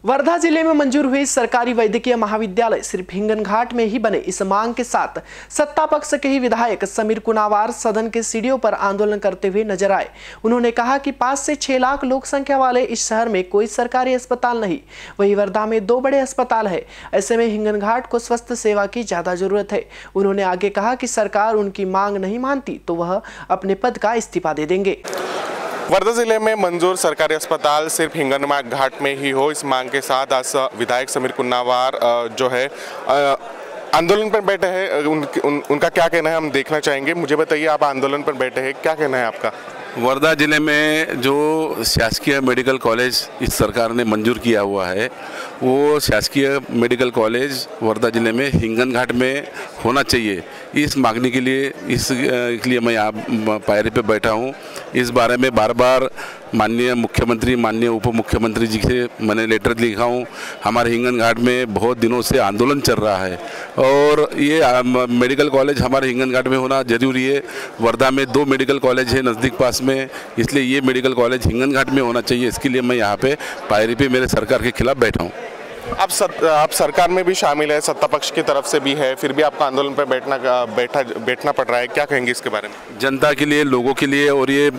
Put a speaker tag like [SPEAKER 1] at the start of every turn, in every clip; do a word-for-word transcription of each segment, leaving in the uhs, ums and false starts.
[SPEAKER 1] वर्धा जिले में मंजूर हुई सरकारी वैद्यकीय महाविद्यालय सिर्फ हिंगनघाट में ही बने, इस मांग के साथ सत्ता पक्ष के ही विधायक समीर कुनावार सदन के सीढ़ियों पर आंदोलन करते हुए नजर आए। उन्होंने कहा कि पाँच से छह लाख लोक संख्या वाले इस शहर में कोई सरकारी अस्पताल नहीं, वही वर्धा में दो बड़े अस्पताल है। ऐसे में हिंगनघाट को स्वास्थ्य सेवा की ज्यादा जरूरत है। उन्होंने आगे कहा कि सरकार उनकी मांग नहीं मानती तो वह अपने पद का इस्तीफा दे देंगे।
[SPEAKER 2] वर्धा जिले में मंजूर सरकारी अस्पताल सिर्फ हिंगनघाट में ही हो, इस मांग के साथ आज विधायक समीर कुनावार जो है आंदोलन पर बैठे हैं। उन, उन, उनका क्या कहना है हम देखना चाहेंगे। मुझे बताइए, आप आंदोलन पर बैठे हैं, क्या कहना है आपका?
[SPEAKER 3] वर्धा जिले में जो शासकीय मेडिकल कॉलेज इस सरकार ने मंजूर किया हुआ है, वो शासकीय मेडिकल कॉलेज वर्धा जिले में हिंगनघाट में होना चाहिए। इस मांगने के लिए इस के लिए मैं यहाँ पायरी पे बैठा हूँ। इस बारे में बार बार माननीय मुख्यमंत्री, माननीय उप मुख्यमंत्री जी से मैंने लेटर लिखा हूँ। हमारे हिंगनघाट में बहुत दिनों से आंदोलन चल रहा है और ये मेडिकल कॉलेज हमारे हिंगनघाट में होना जरूरी है। वर्धा में दो मेडिकल कॉलेज है नज़दीक पास में, इसलिए ये मेडिकल कॉलेज हिंगनघाट में होना चाहिए। इसके लिए मैं यहाँ पे पायरी पे मेरे सरकार के खिलाफ बैठा हूँ।
[SPEAKER 2] आप सत, आप सरकार में भी शामिल है, सत्ता पक्ष की तरफ से भी है, फिर भी आपको आंदोलन पर बैठना बैठा बैठना पड़ रहा है, क्या कहेंगे इसके बारे में?
[SPEAKER 3] जनता के लिए, लोगों के लिए और ये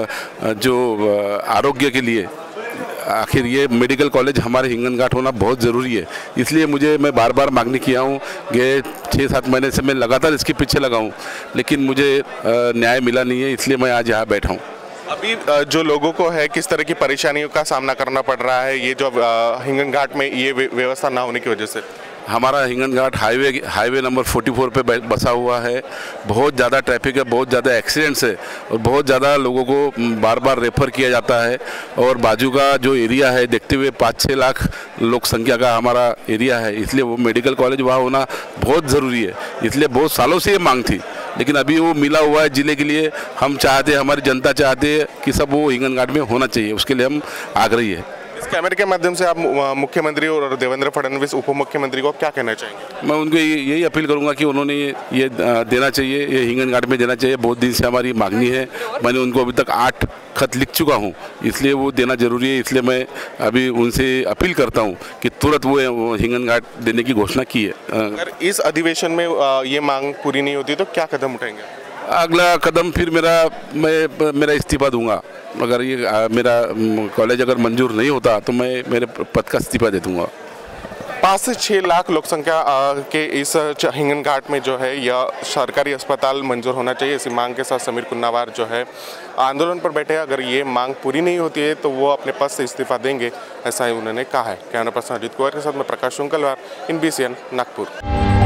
[SPEAKER 3] जो आरोग्य के लिए, आखिर ये मेडिकल कॉलेज हमारे हिंगनघाट होना बहुत ज़रूरी है। इसलिए मुझे मैं बार बार मांगनी किया हूँ कि छः सात महीने से मैं लगातार इसके पीछे लगा हूँ, लेकिन मुझे न्याय मिला नहीं है। इसलिए मैं आज यहाँ बैठा हूँ।
[SPEAKER 2] अभी जो लोगों को है, किस तरह की परेशानियों का सामना करना पड़ रहा है ये जो हिंगनघाट में ये व्यवस्था ना होने की वजह से?
[SPEAKER 3] हमारा हिंगनघाट हाईवे हाईवे नंबर चौवालीस पे बसा हुआ है। बहुत ज़्यादा ट्रैफिक है, बहुत ज़्यादा एक्सीडेंट्स है और बहुत ज़्यादा लोगों को बार बार रेफ़र किया जाता है। और बाजू का जो एरिया है, देखते हुए पाँच छः लाख लोक संख्या का हमारा एरिया है, इसलिए वो मेडिकल कॉलेज वहाँ होना बहुत ज़रूरी है। इसलिए बहुत सालों से ये मांग थी, लेकिन अभी वो मिला हुआ है जिले के लिए। हम चाहते, हमारी जनता चाहते हैं कि सब वो हिंगनघाट में होना चाहिए, उसके लिए हम आग्रही है।
[SPEAKER 2] इस कैमरे के माध्यम से आप मुख्यमंत्री और देवेंद्र फडणवीस उप मुख्यमंत्री को क्या कहना चाहेंगे?
[SPEAKER 3] मैं उनको यही अपील करूंगा कि उन्होंने ये, ये देना चाहिए, ये हिंगनघाट में देना चाहिए। बहुत दिन से हमारी मांगनी है। मैंने उनको अभी तक आठ खत लिख चुका हूं, इसलिए वो देना जरूरी है। इसलिए मैं अभी उनसे अपील करता हूं कि तुरंत वो हिंगनघाट देने की घोषणा की है।
[SPEAKER 2] अगर इस अधिवेशन में ये मांग पूरी नहीं होती तो क्या कदम उठाएंगे?
[SPEAKER 3] अगला कदम फिर मेरा मैं मेरा इस्तीफा दूंगा। अगर ये आ, मेरा कॉलेज अगर मंजूर नहीं होता तो मैं मेरे पद का इस्तीफा दे दूंगा।
[SPEAKER 2] पाँच से छः लाख लोक संख्या के इस हिंगनघाट में जो है यह सरकारी अस्पताल मंजूर होना चाहिए, इसी मांग के साथ समीर कुनावार जो है आंदोलन पर बैठे। अगर ये मांग पूरी नहीं होती है तो वो अपने पद से इस्तीफा देंगे, ऐसा ही उन्होंने कहा है। कैमरा पर्सन अजीत कुमार के साथ मैं Prakash Shunkalwar, in B C N Nagpur.